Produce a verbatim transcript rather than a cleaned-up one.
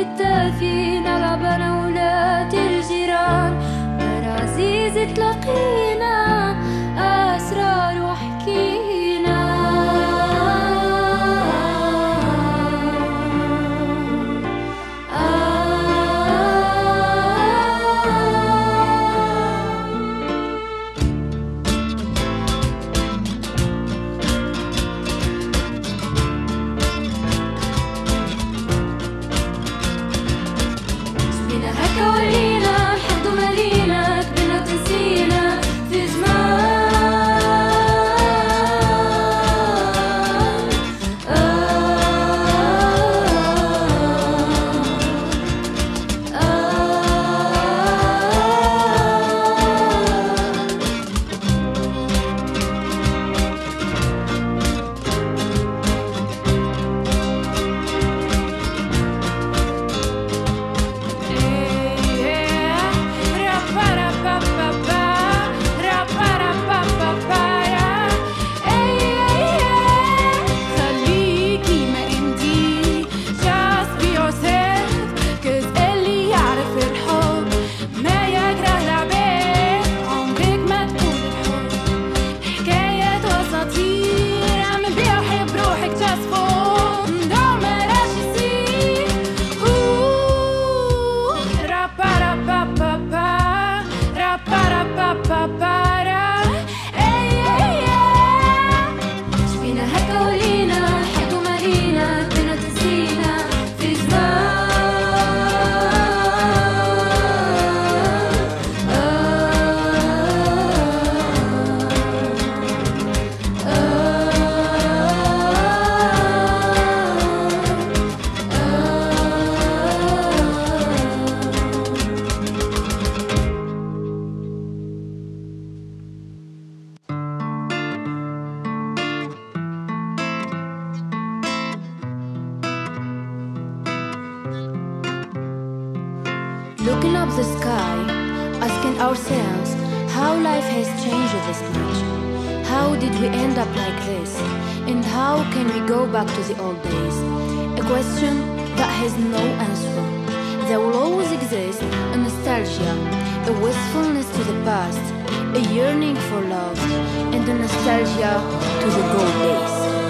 التافهين ألعب أنا ولاد الجيران. برعزيز تلاقينا أسرار وحكينا. Looking up the sky, asking ourselves how life has changed this much. How did we end up like this? And how can we go back to the old days? A question that has no answer. There will always exist a nostalgia, a wistfulness to the past, a yearning for love, and a nostalgia to the gold days.